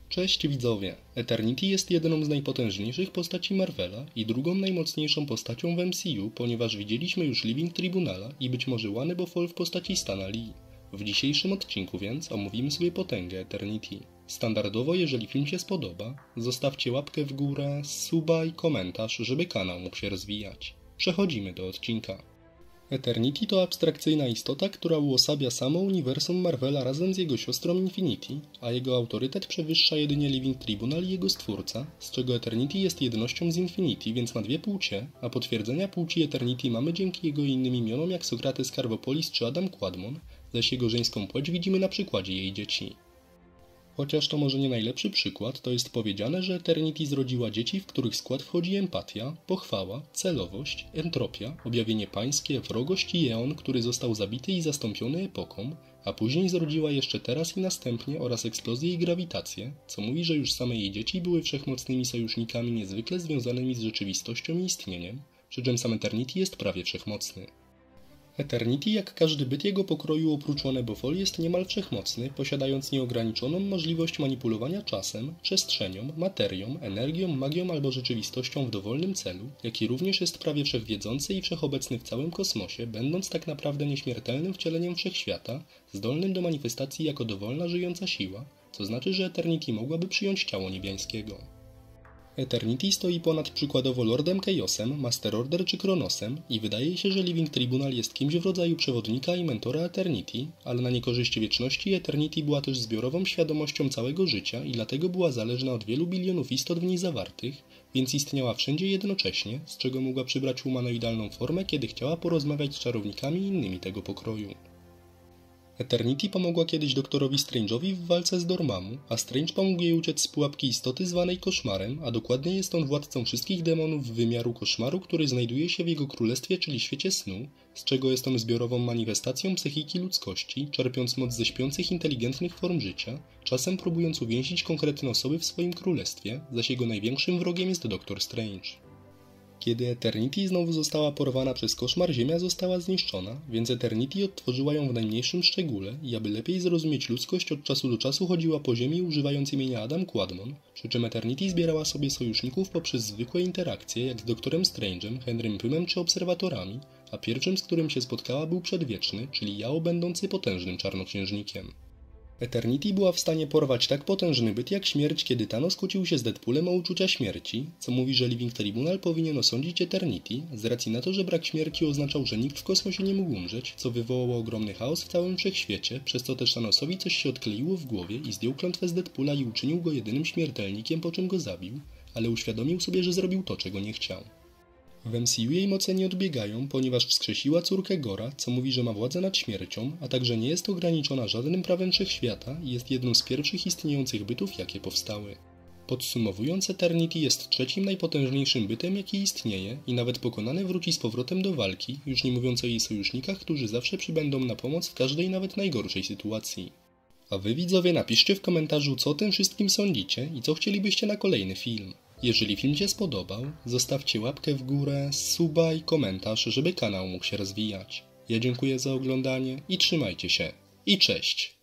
Cześć widzowie! Eternity jest jedną z najpotężniejszych postaci Marvela i drugą najmocniejszą postacią w MCU, ponieważ widzieliśmy już Living Tribunala i być może One Fall w postaci Stana Lee. W dzisiejszym odcinku więc omówimy sobie potęgę Eternity. Standardowo, jeżeli film się spodoba, zostawcie łapkę w górę, suba i komentarz, żeby kanał mógł się rozwijać. Przechodzimy do odcinka. Eternity to abstrakcyjna istota, która uosabia samo uniwersum Marvela razem z jego siostrą Infinity, a jego autorytet przewyższa jedynie Living Tribunal i jego stwórca, z czego Eternity jest jednością z Infinity, więc ma dwie płcie, a potwierdzenia płci Eternity mamy dzięki jego innym imionom jak Sokrates Carbopolis czy Adam Quadmon, zaś jego żeńską płeć widzimy na przykładzie jej dzieci. Chociaż to może nie najlepszy przykład, to jest powiedziane, że Eternity zrodziła dzieci, w których skład wchodzi empatia, pochwała, celowość, entropia, objawienie pańskie, wrogość i eon, który został zabity i zastąpiony epoką, a później zrodziła jeszcze teraz i następnie oraz eksplozję i grawitację, co mówi, że już same jej dzieci były wszechmocnymi sojusznikami niezwykle związanymi z rzeczywistością i istnieniem, przy czym sam Eternity jest prawie wszechmocny. Eternity, jak każdy byt jego pokroju oprócz One Fall, jest niemal wszechmocny, posiadając nieograniczoną możliwość manipulowania czasem, przestrzenią, materią, energią, magią albo rzeczywistością w dowolnym celu, jak i również jest prawie wszechwiedzący i wszechobecny w całym kosmosie, będąc tak naprawdę nieśmiertelnym wcieleniem wszechświata, zdolnym do manifestacji jako dowolna żyjąca siła, co znaczy, że Eternity mogłaby przyjąć ciało niebiańskiego. Eternity stoi ponad przykładowo Lordem Chaosem, Master Order czy Kronosem i wydaje się, że Living Tribunal jest kimś w rodzaju przewodnika i mentora Eternity, ale na niekorzyść wieczności Eternity była też zbiorową świadomością całego życia i dlatego była zależna od wielu bilionów istot w niej zawartych, więc istniała wszędzie jednocześnie, z czego mogła przybrać humanoidalną formę, kiedy chciała porozmawiać z czarownikami i innymi tego pokroju. Eternity pomogła kiedyś doktorowi Strange'owi w walce z Dormammu, a Strange pomógł jej uciec z pułapki istoty zwanej Koszmarem, a dokładnie jest on władcą wszystkich demonów wymiaru koszmaru, który znajduje się w jego królestwie, czyli świecie snu, z czego jest on zbiorową manifestacją psychiki ludzkości, czerpiąc moc ze śpiących inteligentnych form życia, czasem próbując uwięzić konkretne osoby w swoim królestwie, zaś jego największym wrogiem jest Doktor Strange. Kiedy Eternity znowu została porwana przez koszmar, Ziemia została zniszczona, więc Eternity odtworzyła ją w najmniejszym szczególe i aby lepiej zrozumieć ludzkość od czasu do czasu chodziła po Ziemi używając imienia Adam Quadmon, przy czym Eternity zbierała sobie sojuszników poprzez zwykłe interakcje jak z Doktorem Strange'em, Henrym Pymem czy Obserwatorami, a pierwszym z którym się spotkała był Przedwieczny, czyli Jao będący potężnym czarnoksiężnikiem. Eternity była w stanie porwać tak potężny byt jak śmierć, kiedy Thanos kłócił się z Deadpoolem o uczucia śmierci, co mówi, że Living Tribunal powinien osądzić Eternity, z racji na to, że brak śmierci oznaczał, że nikt w kosmosie nie mógł umrzeć, co wywołało ogromny chaos w całym wszechświecie, przez co też Thanosowi coś się odkleiło w głowie i zdjął klątwę z Deadpoola i uczynił go jedynym śmiertelnikiem, po czym go zabił, ale uświadomił sobie, że zrobił to, czego nie chciał. W MCU jej moce nie odbiegają, ponieważ wskrzesiła córkę Gora, co mówi, że ma władzę nad śmiercią, a także nie jest ograniczona żadnym prawem wszechświata i jest jedną z pierwszych istniejących bytów, jakie powstały. Podsumowując, Eternity jest trzecim najpotężniejszym bytem, jaki istnieje i nawet pokonany wróci z powrotem do walki, już nie mówiąc o jej sojusznikach, którzy zawsze przybędą na pomoc w każdej nawet najgorszej sytuacji. A wy widzowie napiszcie w komentarzu, co o tym wszystkim sądzicie i co chcielibyście na kolejny film. Jeżeli film się spodobał, zostawcie łapkę w górę, suba i komentarz, żeby kanał mógł się rozwijać. Ja dziękuję za oglądanie i trzymajcie się. I cześć!